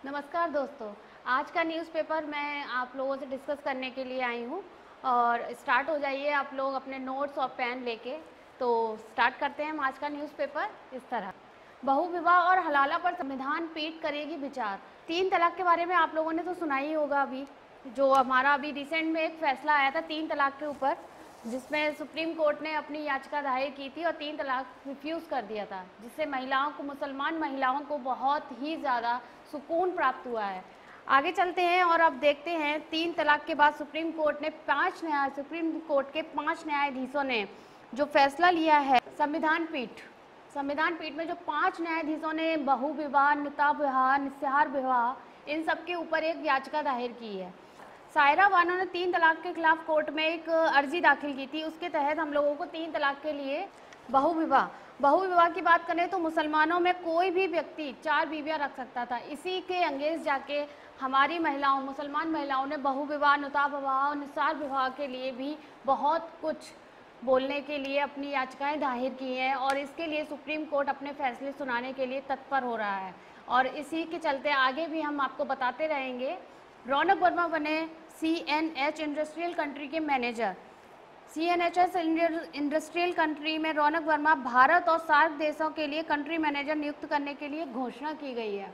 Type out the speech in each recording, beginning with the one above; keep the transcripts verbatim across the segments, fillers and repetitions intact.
नमस्कार दोस्तों, आज का न्यूज़पेपर मैं आप लोगों से डिस्कस करने के लिए आई हूँ और स्टार्ट हो जाइए आप लोग अपने नोट्स और पेन लेके। तो स्टार्ट करते हैं हम आज का न्यूज़पेपर इस तरह। बहु विवाह और हलाला पर संविधान पीठ करेगी विचार। तीन तलाक के बारे में आप लोगों ने तो सुना ही होगा। अभी जो हमारा अभी रिसेंट में एक फैसला आया था तीन तलाक के ऊपर, जिसमें सुप्रीम कोर्ट ने अपनी याचिका दायर की थी और तीन तलाक रिफ्यूज़ कर दिया था, जिससे महिलाओं को, मुसलमान महिलाओं को बहुत ही ज़्यादा सुकून प्राप्त हुआ है। आगे चलते हैं और अब देखते हैं तीन तलाक के बाद सुप्रीम कोर्ट ने पांच न्याय सुप्रीम कोर्ट के पांच न्यायाधीशों ने जो फैसला लिया है। संविधान पीठ संविधान पीठ में जो पांच न्यायाधीशों ने बहु विवाह, निता विवाह, निस्सहार विवाह, इन सब के ऊपर एक याचिका दायर की है। सायरा बानो ने तीन तलाक के खिलाफ कोर्ट में एक अर्जी दाखिल की थी। उसके तहत हम लोगों को तीन तलाक के लिए बहु विवाह बहु विवाह की बात करें तो मुसलमानों में कोई भी व्यक्ति चार बीवियां रख सकता था। इसी के अंगेज जाके हमारी महिलाओं मुसलमान महिलाओं ने बहु विवाह, नुता विवाह और निस्सार विवाह के लिए भी बहुत कुछ बोलने के लिए अपनी याचिकाएं दायर की हैं और इसके लिए सुप्रीम कोर्ट अपने फैसले सुनाने के लिए तत्पर हो रहा है। और इसी के चलते आगे भी हम आपको बताते रहेंगे। रौनक वर्मा बने C N H industrial country के manager. C N H S industrial country में रौनक वर्मा भारत और सार्क देशों के लिए कंट्री मैनेजर नियुक्त करने के लिए घोषणा की गई है।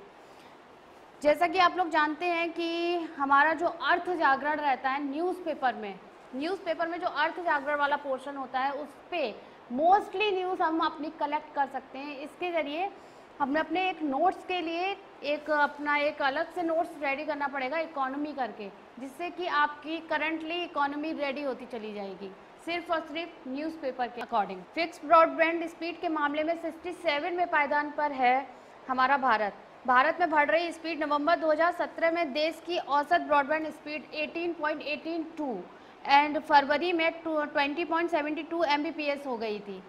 जैसा कि आप लोग जानते हैं कि हमारा जो अर्थ जागरण रहता है न्यूज़पेपर में न्यूज़पेपर में जो अर्थ जागरण वाला पोर्शन होता है उस पर मोस्टली न्यूज़ हम अपनी कलेक्ट कर सकते हैं। इसके ज़रिए हमें अपने एक नोट्स के लिए एक अपना एक अलग से नोट्स रेडी करना पड़ेगा इकोनॉमी करके, जिससे कि आपकी करंटली इकोनॉमी रेडी होती चली जाएगी सिर्फ और सिर्फ न्यूज़पेपर के अकॉर्डिंग। फिक्स ब्रॉडबैंड स्पीड के मामले में सड़सठ में पायदान पर है हमारा भारत। भारत में बढ़ रही स्पीड नवंबर दो हज़ार सत्रह में देश की औसत ब्रॉडबैंड स्पीड अठारह पॉइंट एक दो एंड फरवरी में बीस पॉइंट सात दो एम बी पी एस हो गई थी।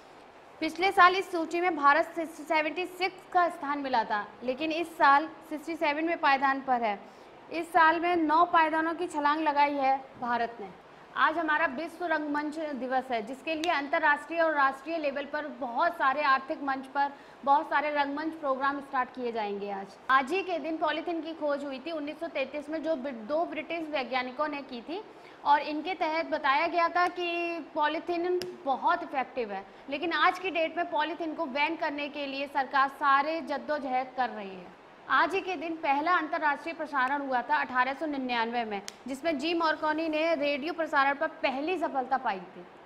पिछले साल इस सूची में भारत छिहत्तर का स्थान मिला था, लेकिन इस साल सड़सठ में पायदान पर है। इस साल में नौ पायदानों की छलांग लगाई है भारत ने। आज हमारा विश्व रंगमंच दिवस है, जिसके लिए अंतर्राष्ट्रीय और राष्ट्रीय लेवल पर बहुत सारे आर्थिक मंच पर बहुत सारे रंगमंच प्रोग्राम स्टार्ट किए जाएंगे। आज आज ही के दिन पॉलीथीन की खोज हुई थी उन्नीस सौ तैंतीस में, जो दो ब्रिटिश वैज्ञानिकों ने की थी और इनके तहत बताया गया था कि पॉलीथीन बहुत इफेक्टिव है। लेकिन आज की डेट में पॉलीथीन को बैन करने के लिए सरकार सारे जद्दोजहद कर रही है। आज ही के दिन पहला अंतर्राष्ट्रीय प्रसारण हुआ था अठारह सौ निन्यानवे में, जिसमें जी मॉर्कोनी ने रेडियो प्रसारण पर पहली सफलता पाई थी।